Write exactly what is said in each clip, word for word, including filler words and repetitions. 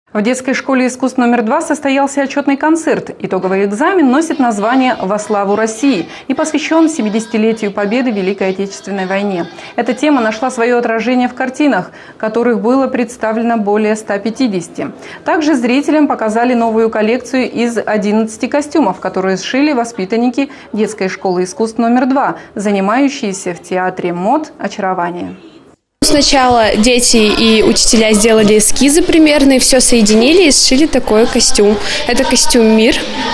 В детской школе искусств номер два состоялся отчетный концерт. Итоговый экзамен носит название «Во славу России» и посвящен семидесятилетию победы в Великой Отечественной войне. Эта тема нашла свое отражение в картинах, которых было представлено более ста пятидесяти. Также зрителям показали новую коллекцию из одиннадцати костюмов, которые сшили воспитанники детской школы искусств номер два, занимающиеся в театре мод «Очарование». Сначала дети и учителя сделали эскизы примерные, все соединили и сшили такой костюм. Это костюм «Мир».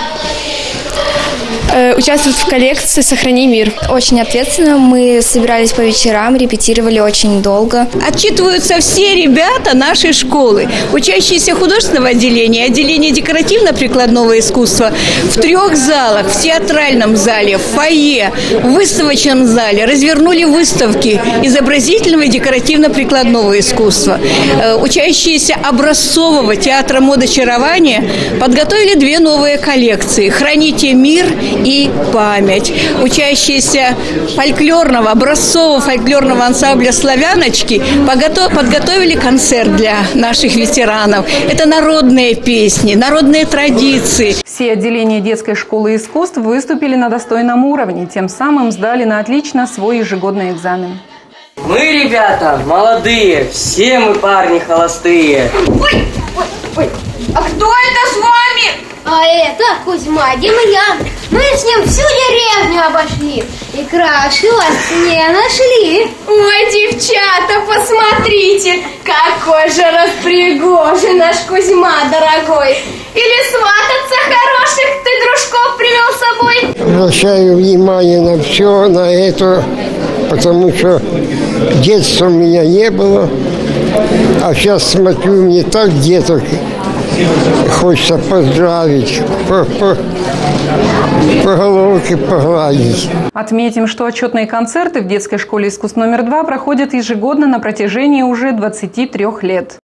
Участвует в коллекции «Сохрани мир». Очень ответственно. Мы собирались по вечерам, репетировали очень долго. Отчитываются все ребята нашей школы, учащиеся художественного отделения, отделения декоративно-прикладного искусства, в трех залах, в театральном зале, в фойе, в выставочном зале развернули выставки изобразительного и декоративно-прикладного искусства. Учащиеся образцового театра мод «Очарование» подготовили две новые коллекции «Храните мир» и «Память». Учащиеся фольклорного, образцового фольклорного ансамбля «Славяночки» подготовили концерт для наших ветеранов. Это народные песни, народные традиции. Все отделения детской школы искусств выступили на достойном уровне, тем самым сдали на отлично свой ежегодный экзамен. Мы, ребята, молодые, все мы парни холостые. Ой, ой, ой, а кто это с вами? А это Кузьма Демьян. Мы с ним всю деревню обошли и краше вас не нашли. Ой, девчата, посмотрите, какой же распрягожий наш Кузьма дорогой. Или свататься хороших ты дружков привел с собой? Обращаю внимание на все, на это, потому что детства у меня не было, а сейчас смотрю, мне так деток хочется поздравить, по, по, по головке погладить. Отметим, что отчетные концерты в детской школе искусств номер два проходят ежегодно на протяжении уже двадцати трёх лет.